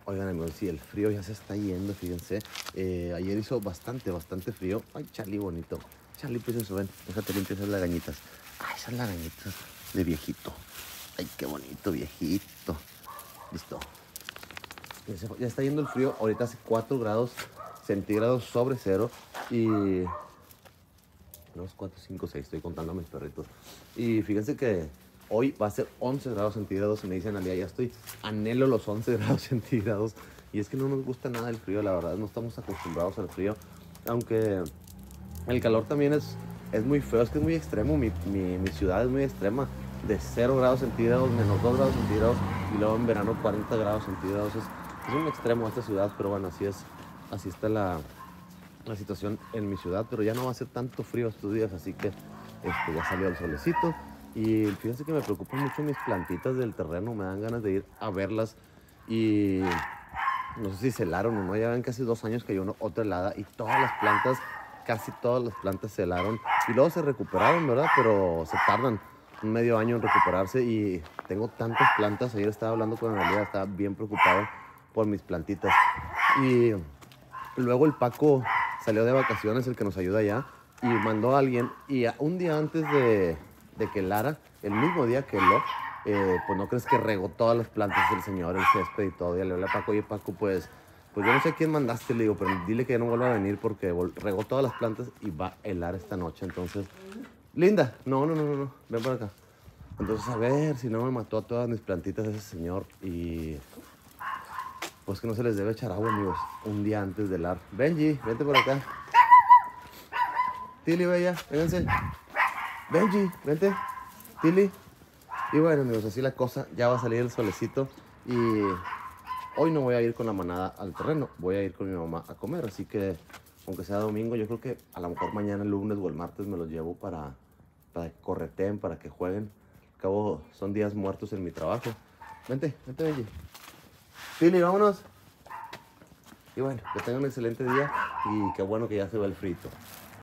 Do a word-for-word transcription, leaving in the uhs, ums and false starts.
Oigan amigos, sí, el frío ya se está yendo, fíjense. Eh, ayer hizo bastante, bastante frío. Ay, Charlie, bonito. Charlie, pues eso, ven, déjate limpiar esas lagañitas. Ay, esas lagañitas de viejito. Ay, qué bonito, viejito. Listo. Ya, se, ya está yendo el frío. Ahorita hace cuatro grados centígrados sobre cero. Y... dos, cuatro, cinco, seis. Estoy contando a mis perritos. Y fíjense que hoy va a ser once grados centígrados y me dicen al día, ya estoy, anhelo los once grados centígrados. Y es que no nos gusta nada el frío, la verdad, no estamos acostumbrados al frío. Aunque el calor también es, es muy feo, es que es muy extremo, mi, mi, mi ciudad es muy extrema. De cero grados centígrados, menos dos grados centígrados y luego en verano cuarenta grados centígrados. Es, es un extremo esta ciudad, pero bueno, así es, así está la, la situación en mi ciudad. Pero ya no va a ser tanto frío estos días, así que este, ya salió el solecito. Y fíjense que me preocupan mucho mis plantitas del terreno, me dan ganas de ir a verlas. Y no sé si se helaron o no, ya ven que hace dos años cayó una, otra helada y todas las plantas, casi todas las plantas se helaron. Y luego se recuperaron, ¿verdad? Pero se tardan un medio año en recuperarse y tengo tantas plantas. Ayer estaba hablando con Analia, estaba bien preocupado por mis plantitas. Y luego el Paco salió de vacaciones, el que nos ayuda allá, y mandó a alguien. Y un día antes de, de que helara, el mismo día que heló, eh, pues no crees que regó todas las plantas del señor, el césped y todo. Y le hablé a Paco, oye Paco, pues, pues yo no sé quién mandaste, le digo, pero dile que ya no vuelva a venir porque regó todas las plantas y va a helar esta noche. Entonces, Linda, no, no, no, no, no, ven por acá. Entonces, a ver si no me mató a todas mis plantitas ese señor. Y pues que no se les debe echar agua, amigos, un día antes de helar. Benji, vente por acá. Tilly, bella, vénganse. Benji, vente. Tilly. Y bueno, amigos, así la cosa. Ya va a salir el solecito. Y hoy no voy a ir con la manada al terreno. Voy a ir con mi mamá a comer. Así que, aunque sea domingo, yo creo que a lo mejor mañana, el lunes o el martes, me los llevo para, para que correteen, para que jueguen. Al cabo, son días muertos en mi trabajo. Vente, vente, Benji. Tilly, vámonos. Y bueno, que tengan un excelente día y qué bueno que ya se va el frito.